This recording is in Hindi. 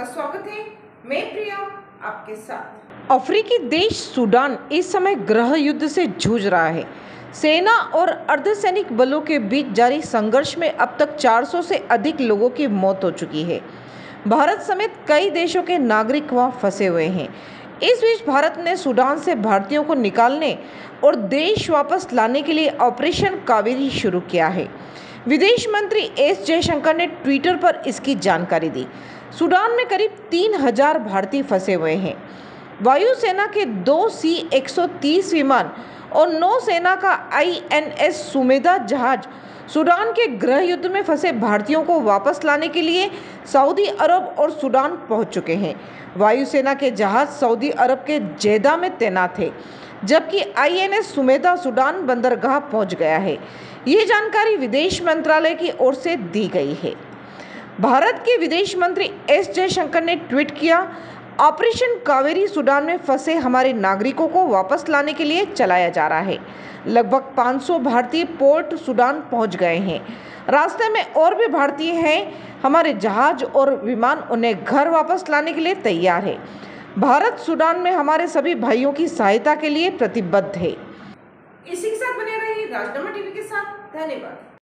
स्वागत है। मैं प्रिया आपके साथ। अफ्रीकी देश सूडान इस समय गृह युद्ध से जूझ रहा है। सेना और अर्धसैनिक बलों के बीच जारी संघर्ष में अब तक 400 से अधिक लोगों की मौत हो चुकी है। भारत समेत कई देशों के नागरिक वहां फंसे हुए हैं। इस बीच भारत ने सूडान से भारतीयों को निकालने और देश वापस लाने के लिए ऑपरेशन कावेरी शुरू किया है। विदेश मंत्री एस जयशंकर ने ट्विटर पर इसकी जानकारी दी। सूडान में करीब 3000 भारतीय फंसे हुए हैं। वायुसेना के 2 C-130 विमान और नौसेना का INS सुमेधा जहाज सूडान के गृह युद्ध में फंसे भारतीयों को वापस लाने के लिए सऊदी अरब और सूडान पहुंच चुके हैं। वायुसेना के जहाज सऊदी अरब के जेदा में तैनात है, जबकि INS सुमेधा सूडान बंदरगाह पहुंच गया है। ये जानकारी विदेश मंत्रालय की ओर से दी गई है। भारत के विदेश मंत्री एस जयशंकर ने ट्वीट किया, ऑपरेशन कावेरी सूडान में फंसे हमारे नागरिकों को वापस लाने के लिए चलाया जा रहा है। लगभग 500 भारतीय पोर्ट सूडान पहुंच गए हैं। रास्ते में और भी भारतीय हैं। हमारे जहाज और विमान उन्हें घर वापस लाने के लिए तैयार है। भारत सूडान में हमारे सभी भाइयों की सहायता के लिए प्रतिबद्ध है। इसी के साथ बने रहिए राजनामा टीवी के साथ। धन्यवाद।